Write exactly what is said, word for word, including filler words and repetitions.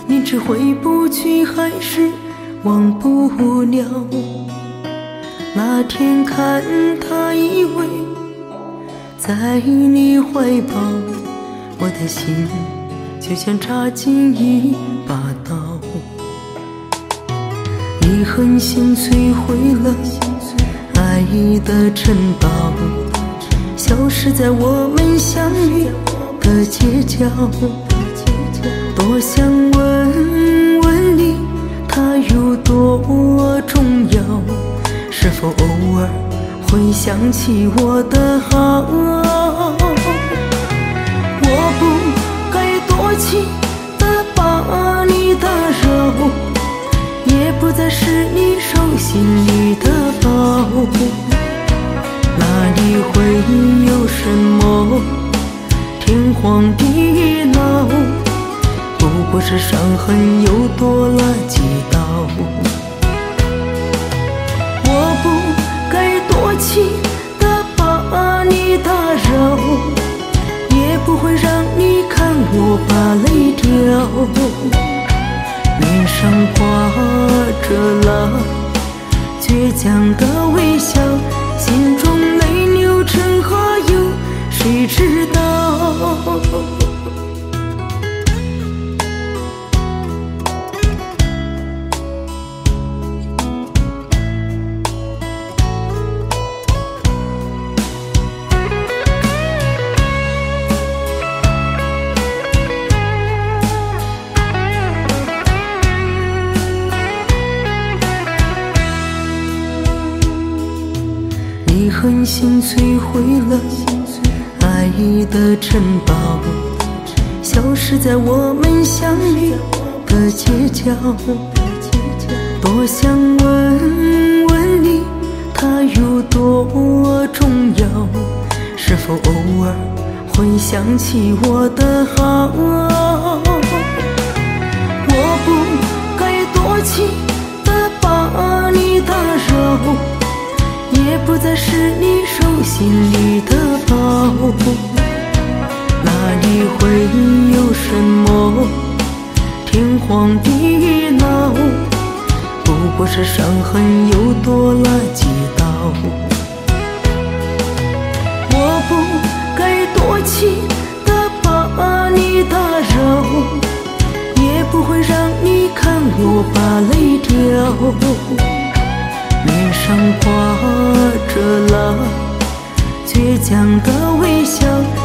明知回不去，还是忘不了。那天看他依偎在你怀抱，我的心就像插进一把刀。你狠心摧毁了爱的城堡，消失在我们相遇的街角。多想问问你，它有多重要？是否偶尔会想起我的好？我不该多情地把你打扰，也不再是你手心里的宝。哪里会有什么天荒地老？不过是伤痕又多了几道。我不该多情地把你打扰，也不会让你看我把泪掉。脸上挂着了倔强的微笑，心中泪流成河，有谁知道？你狠心摧毁了爱的城堡，消失在我们相遇的街角。多想问问你，它有多重要？是否偶尔会想起我的好？我不该多情地把你打扰，也不再是你手心里的宝。哪里会有什么天荒地老？不过是伤痕又多了几道。我不该多情地把你打扰，也不会让你看我把泪掉。脸上挂着了倔强的微笑，